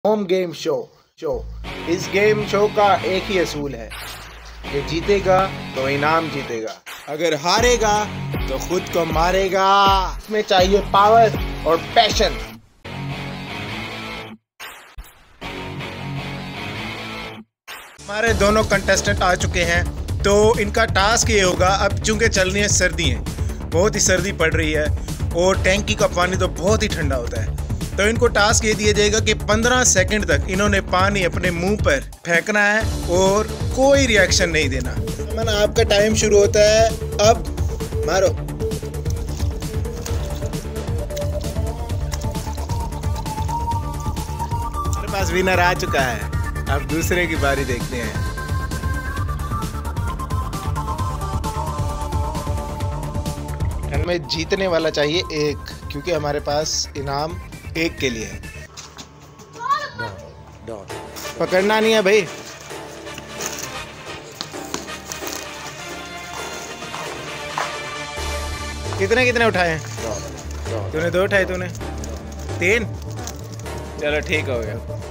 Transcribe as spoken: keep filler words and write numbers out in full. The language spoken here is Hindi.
होम गेम शो शो इस गेम शो का एक ही असूल है, ये जीतेगा तो इनाम जीतेगा, अगर हारेगा तो खुद को मारेगा। इसमें चाहिए पावर और पैशन। हमारे दोनों कंटेस्टेंट आ चुके हैं, तो इनका टास्क ये होगा, अब चूंकि चल रही है सर्दी है, बहुत ही सर्दी पड़ रही है और टैंकी का पानी तो बहुत ही ठंडा होता है, तो इनको टास्क ये दिया जाएगा कि पंद्रह सेकंड तक इन्होंने पानी अपने मुंह पर फेंकना है और कोई रिएक्शन नहीं देना। मन आपका टाइम शुरू होता है, अब मारो। हमारे पास विनर आ चुका है, अब दूसरे की बारी देखते हैं। हमें जीतने वाला चाहिए एक, क्योंकि हमारे पास इनाम एक के लिए है। पकड़ना नहीं है भाई। कितने कितने उठाए? तूने दो उठाए, तूने तीन। चलो ठीक हो गया।